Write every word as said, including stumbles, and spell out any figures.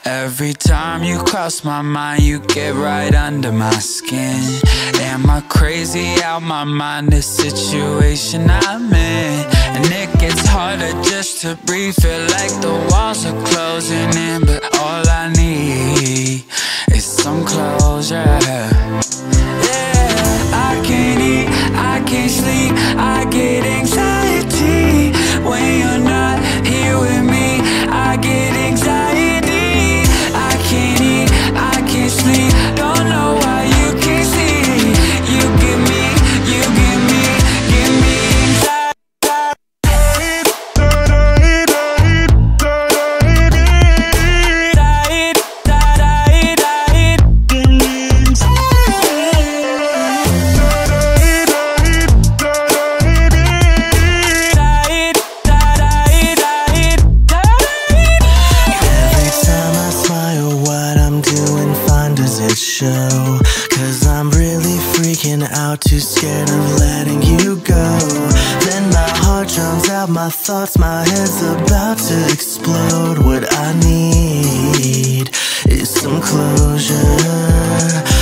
Every time you cross my mind, you get right under my skin. Am I crazy out my mind, the situation I'm in? And it gets harder just to breathe, feel like the walls are closing in. But all I need is some closure. Yeah, I can't eat, I can't sleep, I get anxiety when you're not here with me. I get anxiety, I can't eat, I can't sleep, don't know why you can't see. You give me, you give me, give me anxiety. Show, cause I'm really freaking out, too scared of letting you go. Then my heart drowns out my thoughts, my head's about to explode. What I need is some closure.